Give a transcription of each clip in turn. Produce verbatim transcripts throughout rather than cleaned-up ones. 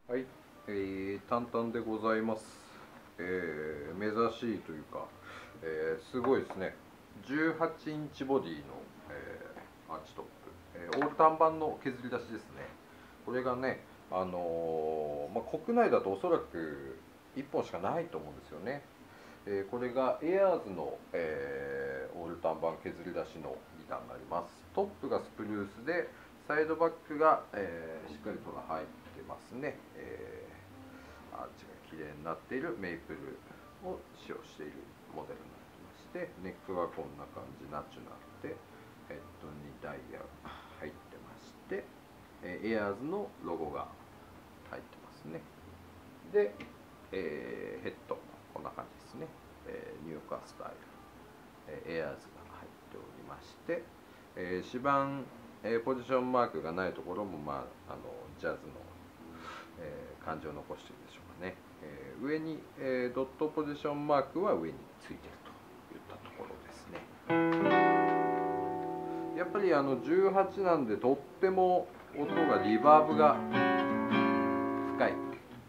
はい、えー、淡々でございます。えー、目指しいというか、えー、すごいですね。じゅうはちインチボディの、えー、アーチトップ、えー、オールタン版の削り出しですね。これがね、あのーまあ、国内だとおそらくいっぽんしかないと思うんですよね。えー、これがエアーズの、えー、オールタン版削り出しのギターになります。トップがスプルースで、サイドバックが、えー、しっかりとが入ってますね。えー、アーチが綺麗になっているメイプルを使用しているモデルになってまして、ネックはこんな感じナチュラルで、ヘッドにダイヤが入ってまして、えー、エアーズのロゴが入ってますね。で、えー、ヘッドこんな感じですね。えー、ニューカースタイル、えー、エアーズが入っておりまして、えー、指板、えー、ポジションマークがないところも、まあ、あのジャズの、えー、感じを残しているでしょうかね。えー、上に、えー、ドットポジションマークは上についているといったところですね。やっぱりあのじゅうはちなんでとっても音がリバーブが深い。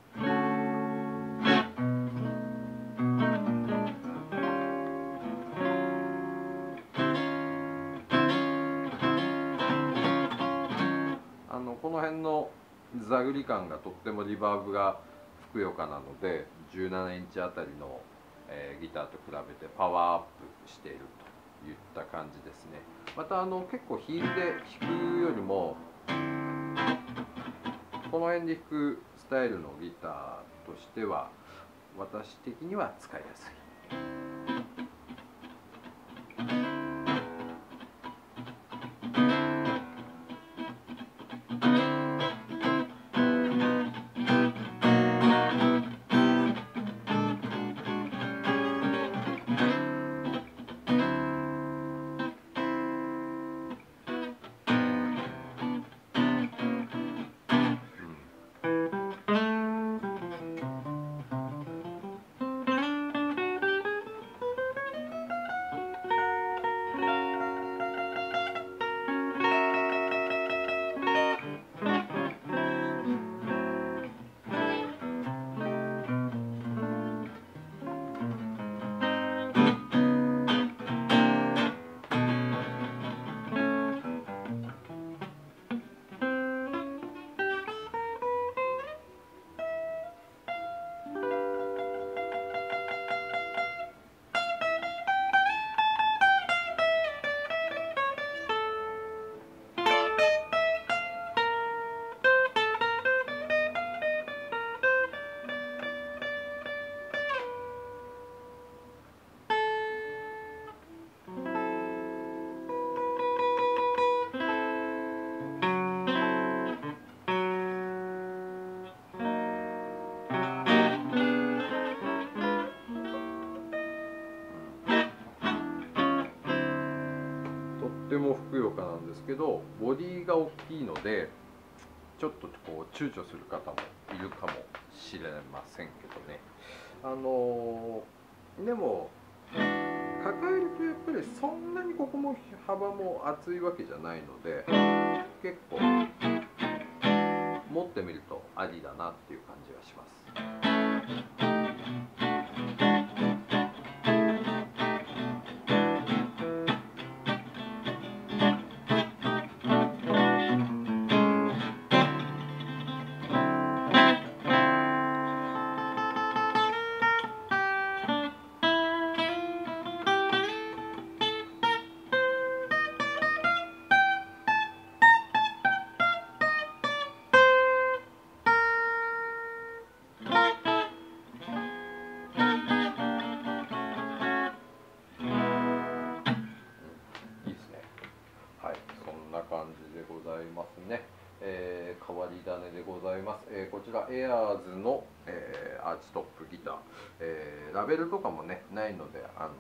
あのこの辺のザグリ感がとってもリバーブがふくよかなので、じゅうななインチあたりの、えー、ギターと比べてパワーアップしているといった感じですね。またあの結構ヒールで弾くよりもこの辺で弾くスタイルのギターとしては私的には使いやすい。とってもふくよかなんですけど、ボディが大きいのでちょっとこう躊躇する方もいるかもしれませんけどね。あのー、でも抱えるとやっぱりそんなにここも幅も厚いわけじゃないので、結構持ってみるとありだなっていう感じがします。はい、そんな感じでございますね。えー、変わり種でございます。えー、こちらエアーズの、えー、アーチトップギター、えー、ラベルとかもねないので、あのー、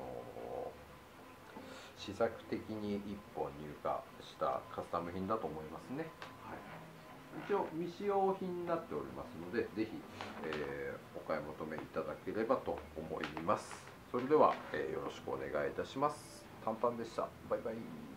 試作的にいっぽん入荷したカスタム品だと思いますね。はい、一応未使用品になっておりますので、ぜひ、えー、お買い求めいただければと思います。それでは、えー、よろしくお願いいたします。短パンでした。バイバイ。